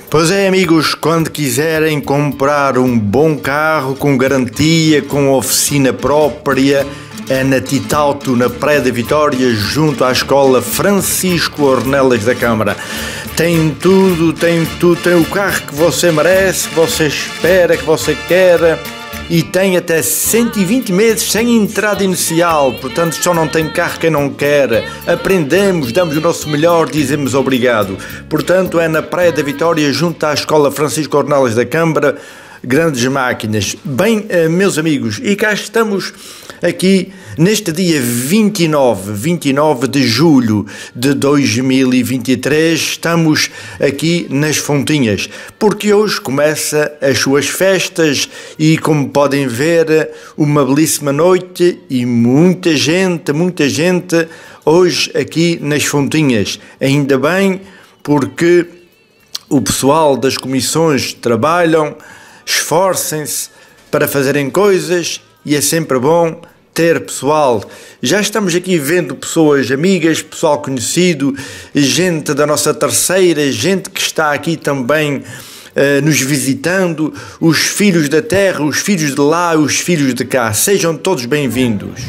Pois é, amigos, quando quiserem comprar um bom carro com garantia, com oficina própria, é na Titauto, na Praia da Vitória, junto à Escola Francisco Ornelas da Câmara. Tem tudo, tem o carro que você merece, que você espera, que você quer, e tem até 120 meses sem entrada inicial, portanto só não tem carro quem não quer. Aprendemos, damos o nosso melhor, dizemos obrigado. Portanto é na Praia da Vitória, junto à Escola Francisco Ornelas da Câmara, grandes máquinas. Bem, meus amigos, e cá estamos aqui neste dia 29 de julho de 2023, estamos aqui nas Fontinhas, porque hoje começa as suas festas e, como podem ver, uma belíssima noite e muita gente hoje aqui nas Fontinhas. Ainda bem, porque o pessoal das comissões trabalham, esforcem-se para fazerem coisas e é sempre bom ter pessoal. Já estamos aqui vendo pessoas amigas, pessoal conhecido, gente da nossa terceira, gente que está aqui também nos visitando, os filhos da terra, os filhos de lá, os filhos de cá. Sejam todos bem-vindos.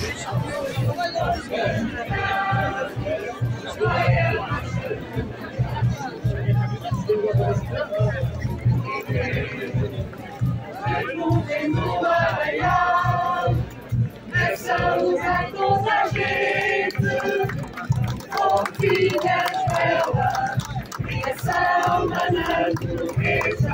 Saudar toda a gente, com filhas belas, criação da natureza,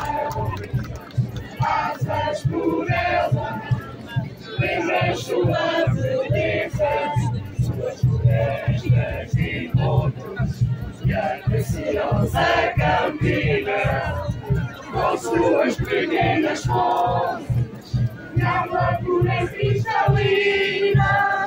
passas por ela, lembras sua beleza, suas florestas e montes, e a preciosa campina, com suas pequenas fontes. Água pura e cristalina.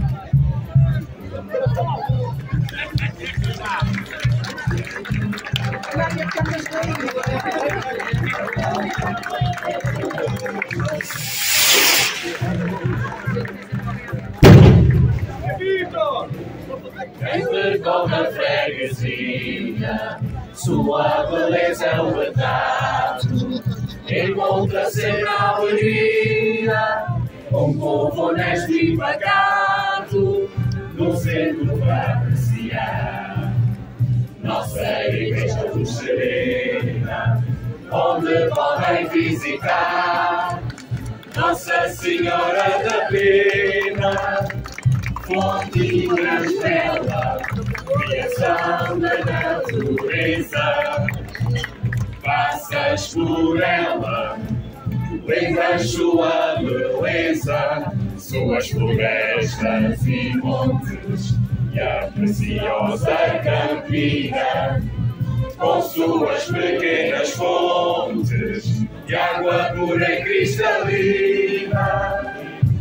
Quem percorre a freguesia, sua beleza é o retrato. Encontra sempre a alegria, um povo honesto e pacato, no centro para apreciar. Nossa igreja luz serena, onde podem visitar Nossa Senhora da Pena, Fontinhas bela, criação da natureza. Passas por ela, lembras sua beleza, suas florestas e montes, e a preciosa campina, com suas pequenas fontes, de água pura e cristalina.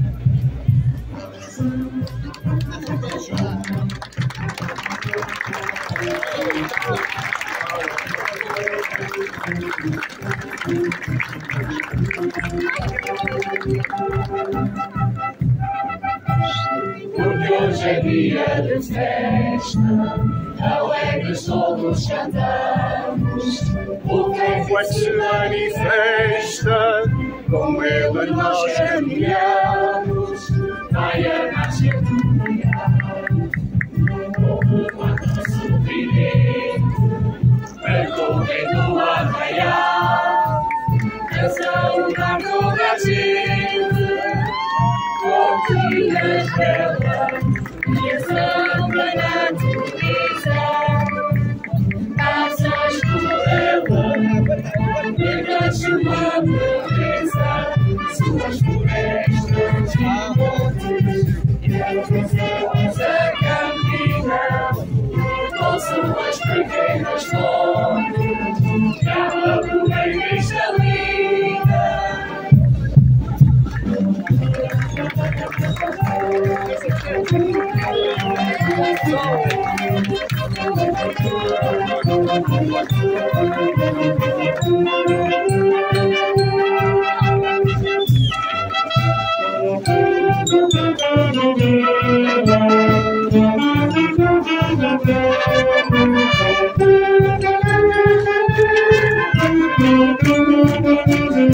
Porque hoje é dia de festa, alegres todos cantamos, o povo se manifesta, com ele nós caminhamos, vai a marcha mundial, como quanto sorridente, percorrendo o arraial, a saudar toda a gente, Fontinhas bela, criação da natureza, passas por ela, lembras sua beleza, suas florestas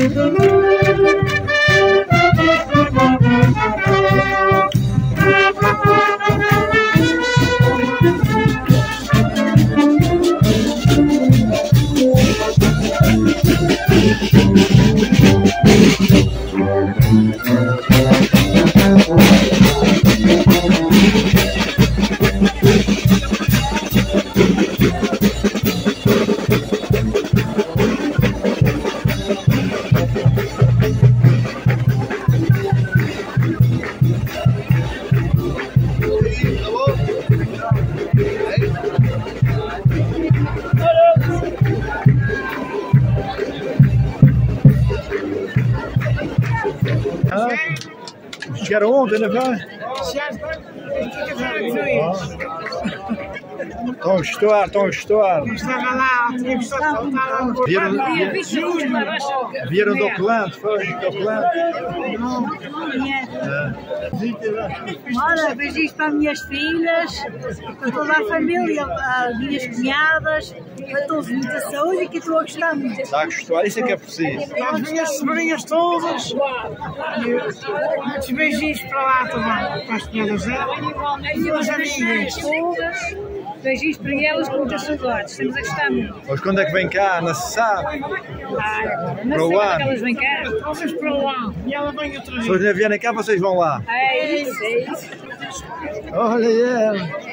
Chegaram ontem, não foi? Estão a gostar, estão a gostar. Estava lá, tinha que estar Vieram do Oakland, foi? Do Oakland? Olha, beijinhos para as minhas filhas, para toda a família, as minhas cunhadas, para todos, muita saúde e que estou a gostar muito. Está a gostar, isso é que é preciso. as minhas sobrinhas todas. Muitos beijinhos para lá também, para as cunhadas dela e as amigas. Todas, beijinhos para elas com muitas saudades, estamos a gostar muito. Mas quando é que vem cá? Não se sabe. Não sei quando elas vêm cá. Talvez para lá. E ela vem outra Se vez. eles vierem cá, vocês vão lá. É isso, é isso. Olha ela.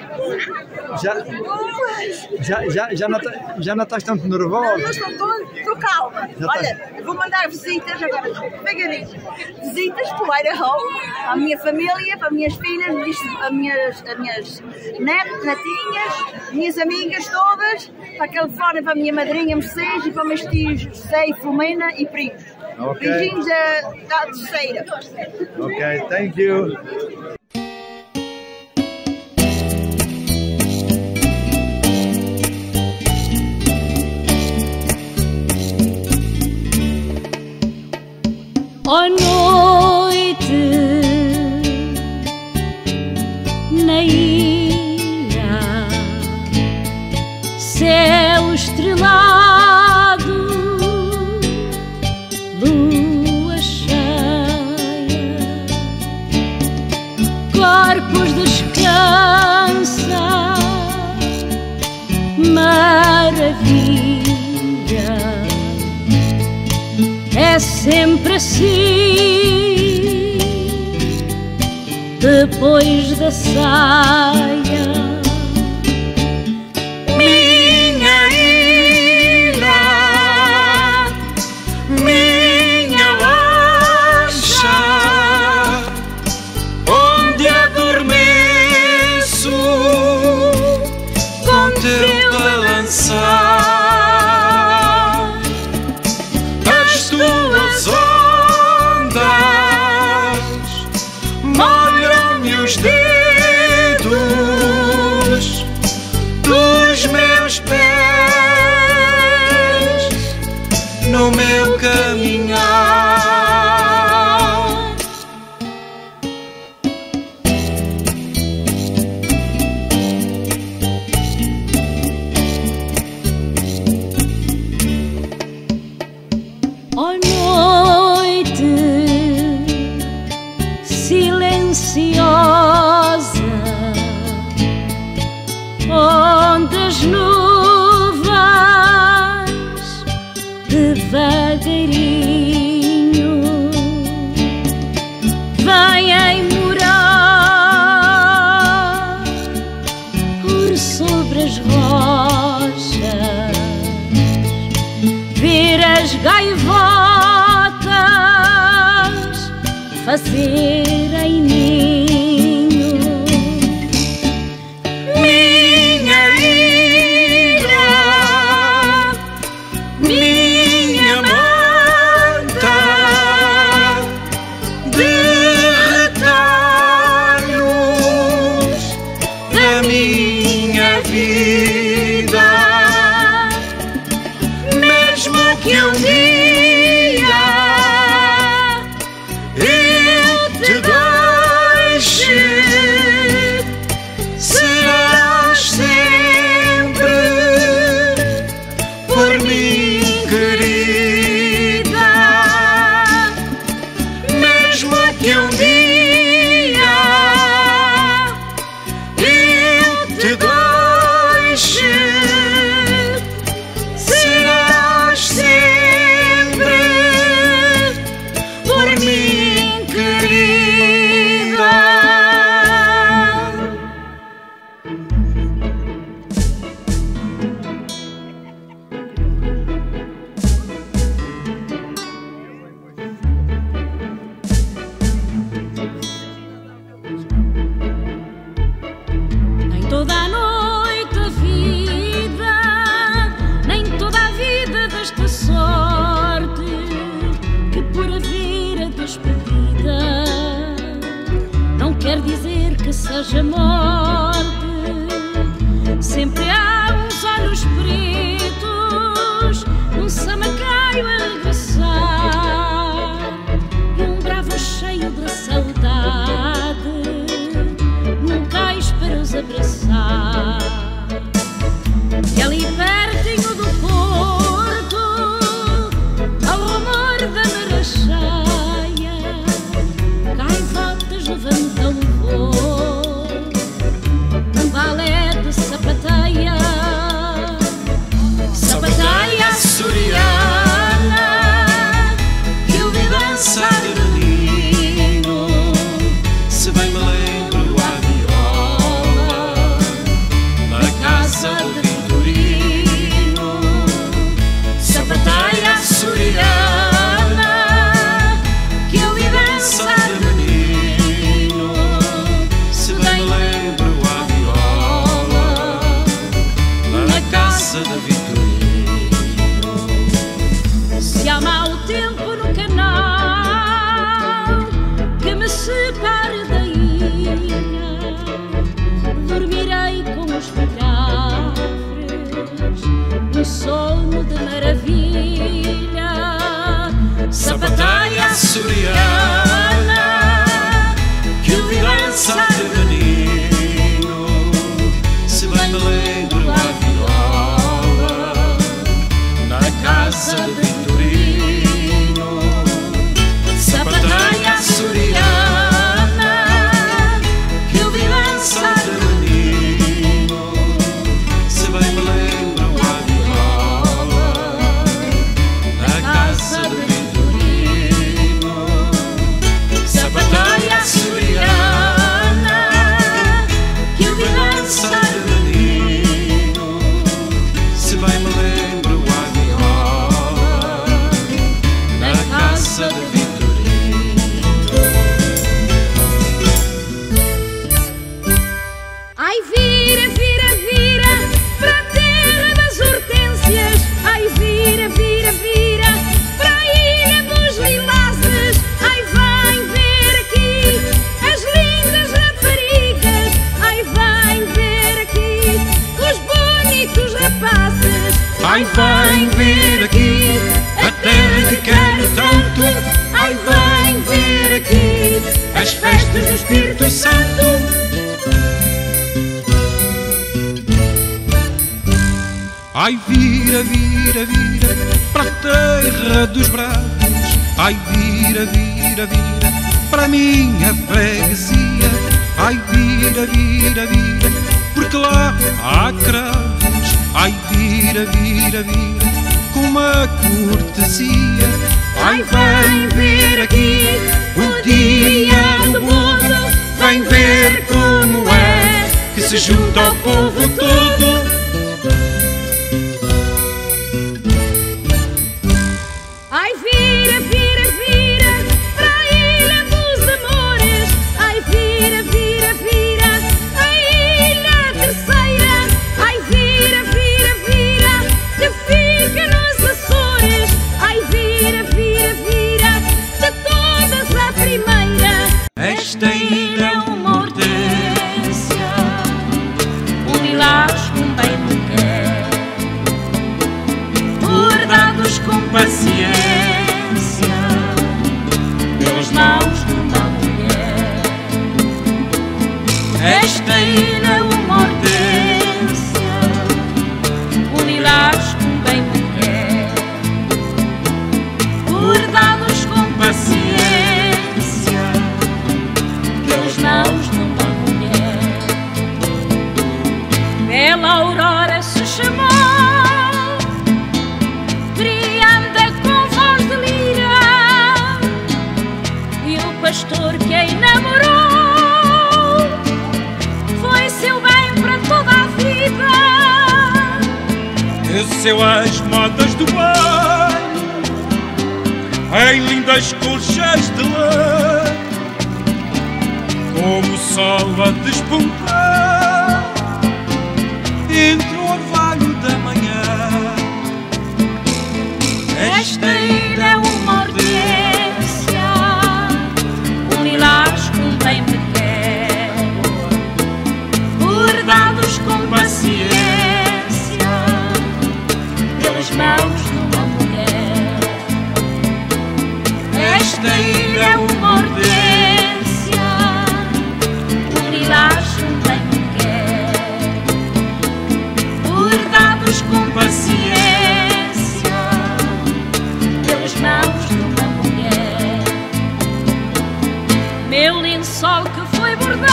Já não estás tanto nervosa? Eu estou calma. Olha, vou mandar visitas agora, devagarinho. Visitas para o Idaho, à minha família, para as minhas filhas, as minhas netinhas, minhas amigas todas, para a Califórnia, para a minha madrinha Mercedes e para os meus tios José e Filomena e primos. Ok. Beijinhos da terceira. Ok, thank you. Ó noite na ilha, céu estrelado, lua cheia, corpos descansam, maravilha. É sempre assim, depois da saia. Minha ilha, minha lancha, onde adormeço com teu balançar. Tuas ondas molham-me os dedos dos meus pés no meu caminhar. Ó noite silenciosa, onde as nuvens devagarinho vêm morar por sobre as rochas, ver as gaivotas fazerem ninho. Minha ilha, minha manta de retalhos da minha vida, mesmo que um dia eu te deixe, serás sempre por mim querida. que seja morte, sempre há uns olhos pretos, um samacaio a regressar e um bravo cheio de saudade num cais para os abraçar. E ali pertinho do porto, ao rumor da marachaia, gaivotas levantam o voo num balé de sapateia, sapateia açoriana que eu vi dançar de menino, se bem me lembro a viola na casa de Vitorino, sapateia açoriana que eu vi dançar de menino, se bem me lembro a viola na casa de Vitorino. Se há mau tempo no canal que me separe da ilha, dormirei com os pilhafres num sono de maravilha, sapateia açoriana que eu vi dançar de menino, se bem me lembro a viola na casa de Vitorino, sapateia açoriana que eu vi dançar de menino, se bem me lembro a viola na casa de Vitorino, sapateia açoriana que eu vi dançar de menino, se bem me lembro a viola na casa de Vitorino. Ai, vira, vira, vira para a terra das hortênsias. Ai, vira, vira, vira para a ilha dos lilazes. Ai, vem ver aqui as lindas raparigas. Ai, vem ver aqui os bonitos rapazes. Ai, vem ver aqui a terra que quero tanto. Ai, vem ver aqui As festas do Espírito Santo. Ai, vira, vira, vira para a terra dos bravos. Ai, vira, vira, vira para a minha freguesia. Ai, vira, vira, vira porque lá há cravos. Ai, vira, vira, vira com uma cortesia. Ai, vem ver aqui o dia do mundo. Vem ver como é que se junta o povo todo. Ai, vira, vira, vira para a ilha dos amores. Ai, vira, vira, vira a ilha terceira. Ai, vira, vira, vira que fica nos Açores. Ai, vira, vira, vira de todas a primeira. Esta ilha é uma hortência, um lilás com bem me quer, bordados com paciência pelas mãos de uma mulher. Esta ilha é uma hortência, um lilás com bem me quer, bordados com paciência pelas mãos de uma mulher. Bela aurora se chamou, Brianda com voz de lira, e o pastor que a enamorou foi seu bem para toda a vida. desceu as modas do banho em lindas colchas de lã, como o sol a despontar entre o orvalho da manhã. Esta ilha é uma hortência, um lilás com bem me quer, Esta ilha é uma hortência, um lilás também me quer, bordados com paciência pelas mãos de uma mulher. Meu lençol que foi bordado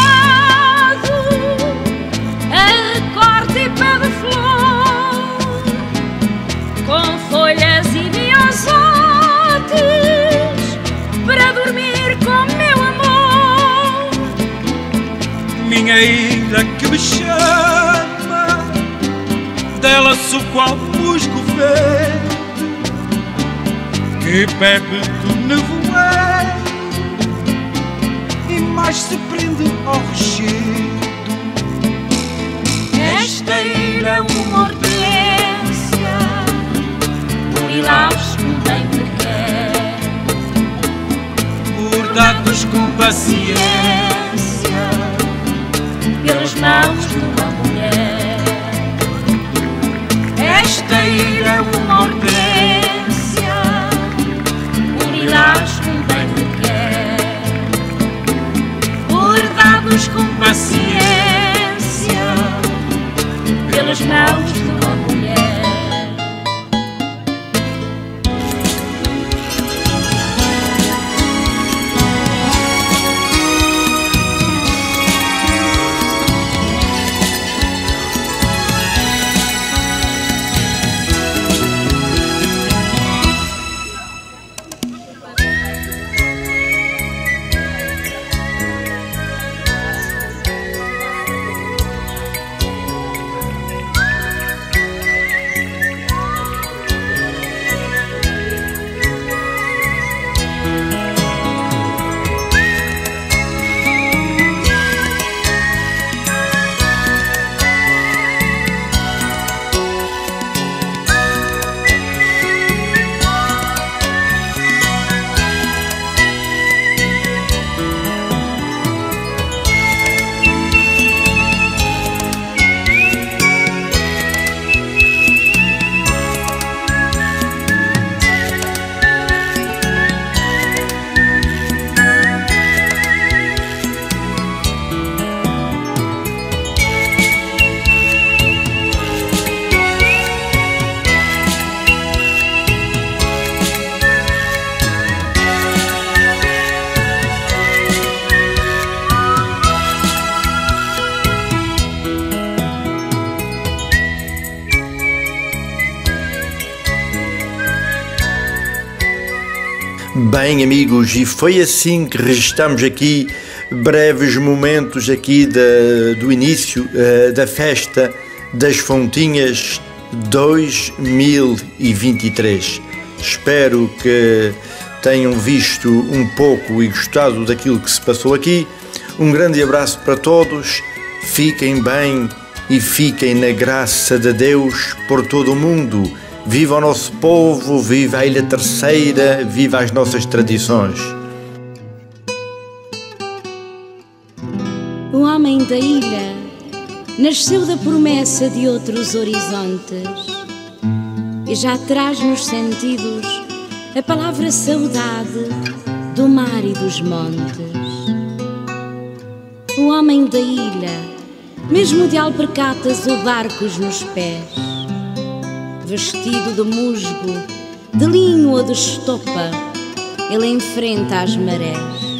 a recorte e pé de flor, com folhas e miosotes para dormir com meu amor. Minha ilha que me chama, dela sou qual musgo verde que bebe do nevoeiro e mais se prende ao rochedo. Esta ilha é uma hortência, um lilás também me quer, Bordados com paciência pelas mãos de uma mulher. Esta ilha é uma hortência, um lilás também me quer, bordados com paciência pelas mãos de uma mulher. Bem, amigos, e foi assim que registamos aqui breves momentos aqui do início da festa das Fontinhas 2023. Espero que tenham visto um pouco e gostado daquilo que se passou aqui. Um grande abraço para todos, fiquem bem e fiquem na graça de Deus por todo o mundo. Viva o nosso povo, viva a Ilha Terceira, viva as nossas tradições. O homem da ilha nasceu da promessa de outros horizontes e já traz nos sentidos a palavra saudade do mar e dos montes. O homem da ilha, mesmo de alpercatas ou barcos nos pés, vestido de musgo, de linho ou de estopa, ele enfrenta as marés.